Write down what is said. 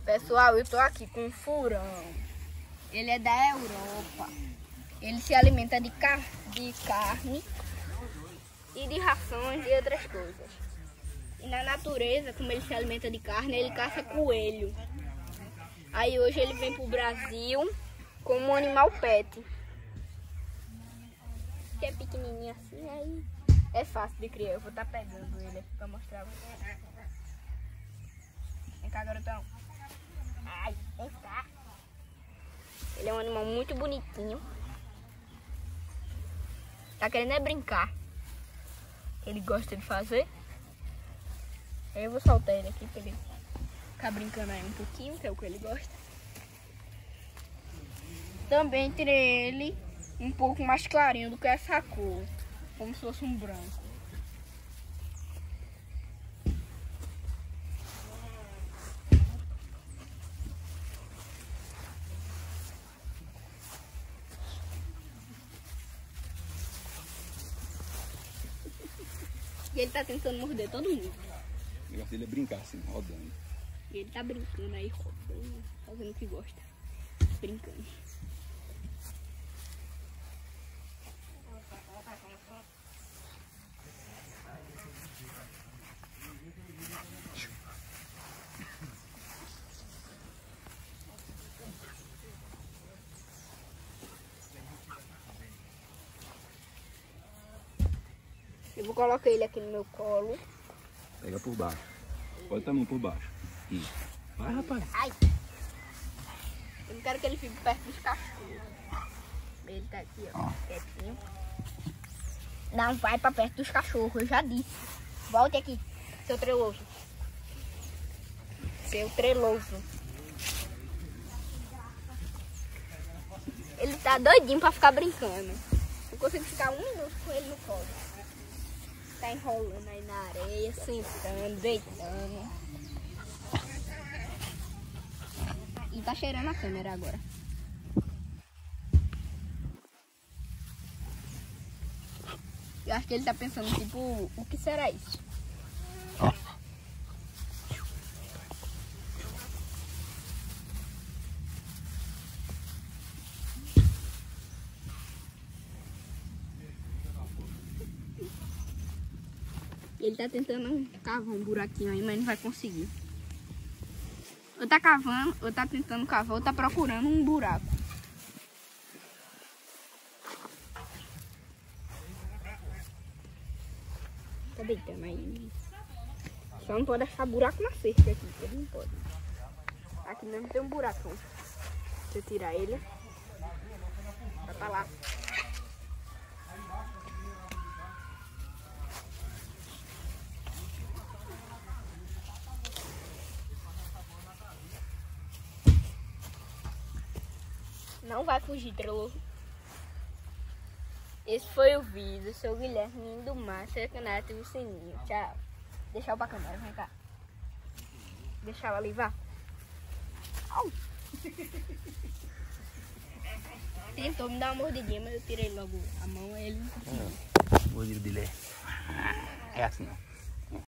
Pessoal, eu tô aqui com um furão. Ele é da Europa. Ele se alimenta de carne e de rações e outras coisas. E na natureza, como ele se alimenta de carne, ele caça coelho. Aí hoje ele vem pro Brasil como um animal pet. Que é pequenininho assim, aí é fácil de criar. Eu vou estar pegando ele aqui pra mostrar pra vocês. Vem cá, garotão. Ai, vem cá. Ele é um animal muito bonitinho. Tá querendo é brincar. Ele gosta de fazer. Aí eu vou soltar ele aqui pra ele ficar brincando aí um pouquinho, que é o que ele gosta. Também tirei ele um pouco mais clarinho do que essa cor. Como se fosse um branco. E ele tá tentando morder todo mundo. O negócio dele é brincar assim, rodando. E ele tá brincando aí, rodando, fazendo o que gosta. Brincando. Eu vou colocar ele aqui no meu colo. Pega por baixo. Pode também por baixo. Isso. Vai, rapaz. Ai! Eu não quero que ele fique perto dos cachorros. Ele tá aqui, ó, quietinho. Não vai pra perto dos cachorros, eu já disse. Volte aqui, seu treloso. Seu treloso. Ele tá doidinho pra ficar brincando. Eu consigo ficar 1 minuto com ele no colo. Tá enrolando aí na areia, sentando, deitando. E tá cheirando a câmera agora. Eu acho que ele tá pensando, tipo, o que será isso? Ele tá tentando cavar um buraquinho aí, mas não vai conseguir. Ou tá cavando, ou tá tentando cavar, ou tá procurando um buraco. Tá deitando aí. Só não pode achar buraco na cerca aqui, que ele não pode. Aqui mesmo tem um buracão. Se eu tirar ele, vai pra lá. Não vai fugir, treloso. Esse foi o vídeo. Eu sou o Guilherme do Mar. Seu canal, ativa o sininho. Tchau. Deixa eu pra câmera, vem cá. Deixa ela ali, vá. Au. Tentou me dar uma mordidinha, mas eu tirei logo a mão e ele não conseguiu. O mordida dele é assim, ó.